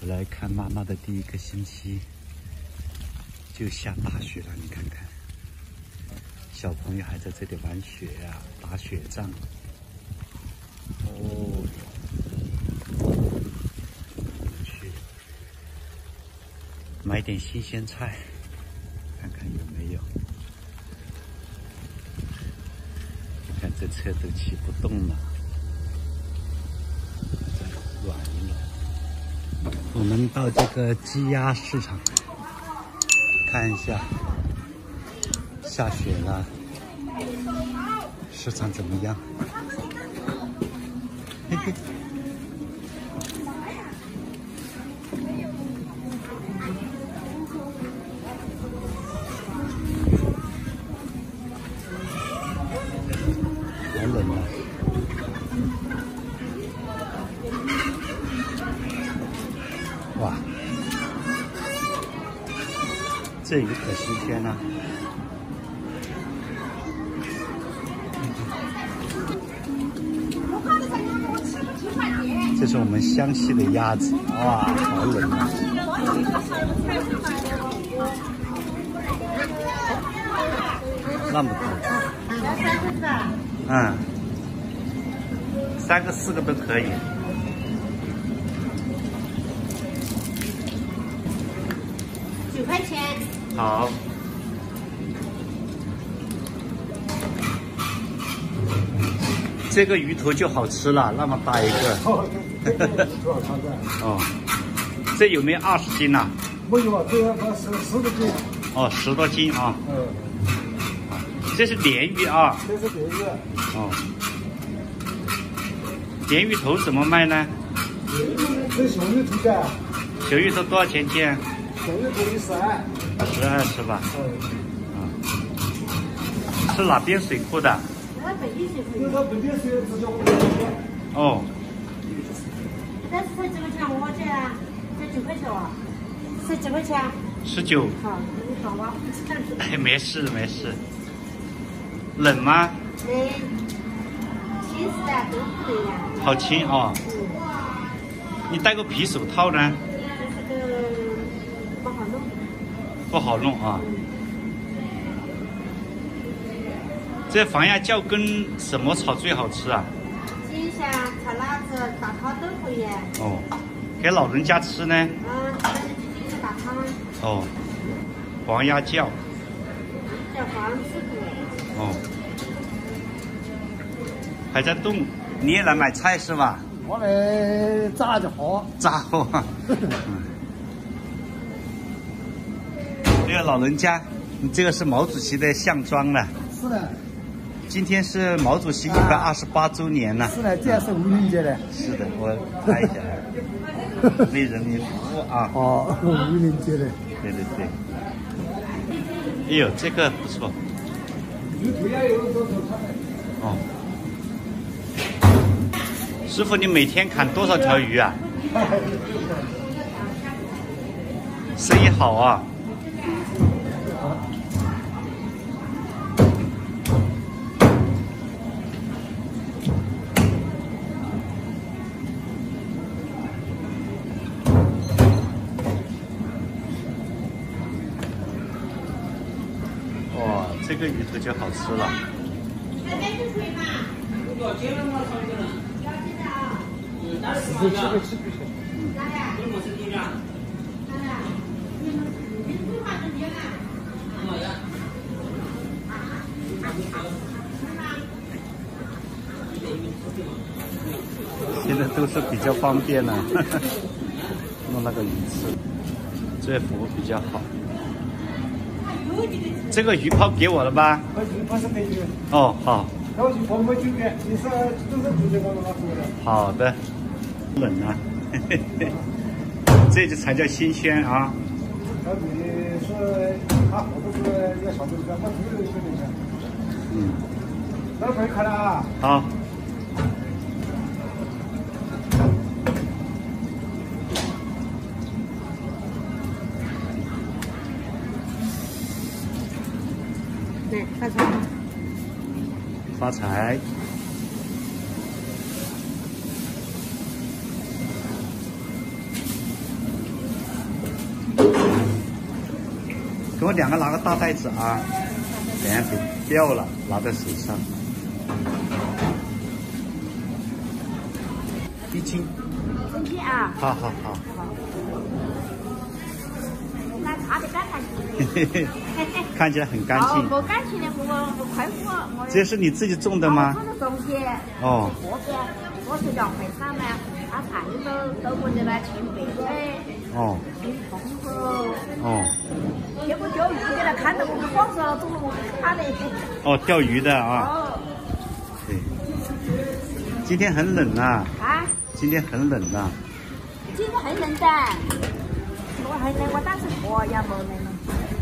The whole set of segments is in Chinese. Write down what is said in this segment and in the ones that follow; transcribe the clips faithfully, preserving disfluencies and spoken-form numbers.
回来看妈妈的第一个星期，就下大雪了，你看看，小朋友还在这里玩雪呀、啊，打雪仗。哦，去买点新鲜菜，看看有没有。你看这车都骑不动了，软了。我们到这个鸡鸭市场看一下，下雪了，市场怎么样？嘿嘿。好冷啊！哇，这鱼可新鲜了。这是我们湘西的鸭子，哇，好冷啊！那么多，嗯，三个四个都可以。 九块钱。 好。这个鱼头就好吃了，那么大一个。哦，这有没有二十斤呐、啊？ 没有啊，这要十十多斤。 哦，十多斤啊。 嗯。 这是鲢鱼啊。 这是鲢鱼。 哦。鲢鱼头怎么卖呢？ 这小鱼头的。 小鱼头多少钱斤？ 小鱼头一十二。 十二是吧？ 嗯。 啊。是哪边水库的？ 有到本地水直接我们哦。 但是才几块钱？我这才九块钱啊，才几块钱？ 十九。 好，你好啊。 哎，没事没事。冷吗？ 冷，轻是的，都不冷呀。 好轻哦。嗯。你戴个皮手套呢？ 这个不好弄。 不好弄啊。嗯。这防牙酵跟什么炒最好吃啊？ 金香、炒辣子、打汤都可以。 哦，给老人家吃呢？ 嗯，那就直接打汤。 哦，黄鸭酵。 叫黄师傅。 哦，还在动，你也来买菜是吧？ 我来炸就好。 炸货。嗯。这个老人家，你这个是毛主席的项庄呢。 是的。 今天是毛主席一百二十八周年呢。 是的，这是五零节的。 是的，我拍一下，为人民服务啊。 哦，五零节的。 对对对。哎呦，这个不错。哦。师傅，你每天砍多少条鱼啊？生意好啊。哇，这个鱼头就好吃了。 十七个七块钱。 现在都是比较方便了，弄那个鱼刺，这服务比较好。这个鱼泡给我了吧？ 鱼泡是给你。 哦，好。 然后我们酒店，你是都是酒店帮我拿出来的。 好的。冷啊，这就才叫新鲜啊。 小米是它好多是要小豆子，我这个有点钱。 嗯。 那可以看了啊。 好。 对，发财。 发财。 给我两个拿个大袋子啊，等下别掉了，拿在手上。一斤。 一斤啊。 好好好。 我看擦的干干净。 嘿嘿嘿，看起来很干净。 哦，不干净的我我快活。 这是你自己种的吗？ 我种的种子。 哦。 这边我是要快产嘛，它菜都都不得来青白菜。 哦。 青葱头。 哦。 结果钓鱼的来看到我们广州走路看的。 哦，钓鱼的啊。 哦。 对。今天很冷呐。 啊。 今天很冷呐。 今天很冷的。我很冷，我当时脱也没冷了。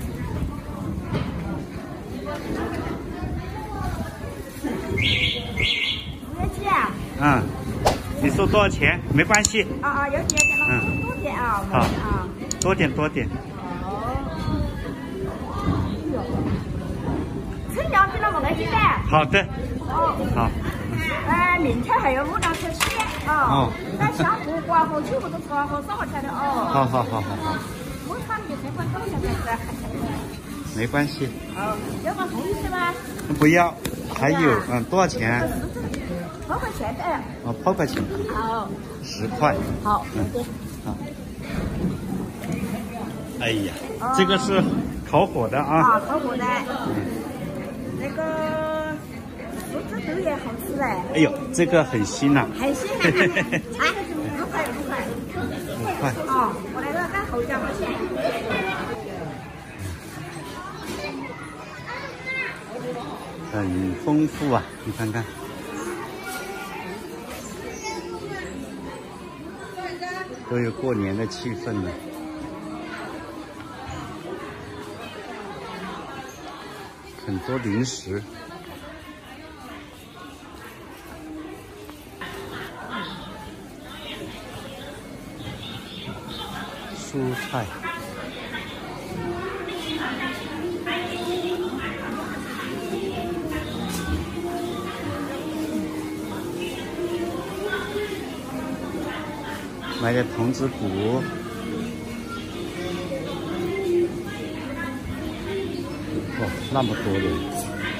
有几啊？ 嗯。你说多少钱？没关系。 啊啊，有点点了，嗯、多点啊。 好。 啊。 多点多点。 称量比那个那几的。 好的。 哦。 好。 哎，明天还有五两车起啊。哦。那香菇、瓜和秋胡都吃完后少钱的哦。 好好好好好。 我看你这款多少钱子？ 没关系。 哦，要不送一些吗？ 不要，还有嗯，多少钱？ 八块钱的。 哦，八块钱。 好。 十块。 好。嗯。 好。哎呀，这个是烤火的啊。 啊，烤火的。那个竹子豆也好吃嘞。 哎呦，这个很新呐。 很新。哎，五块五块。 五块。 哦，我那个干后脚好钱。 很丰富啊，你看看。都有过年的气氛了。很多零食。蔬菜。买点童子骨。哇，那么多人。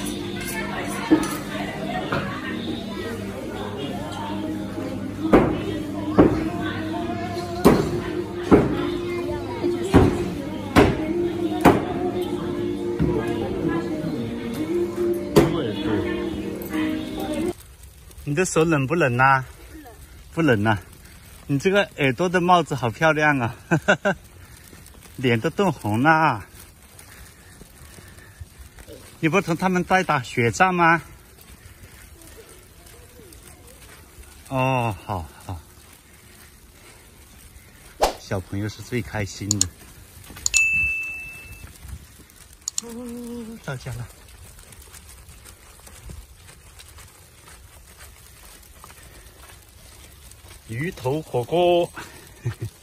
你的手冷不冷呐、啊？不冷呐、啊。你这个耳朵的帽子好漂亮啊，呵呵呵，脸都冻红了、啊。你不同他们在打雪仗吗？哦，好好。小朋友是最开心的。哦，到家了。鱼头火锅。呵呵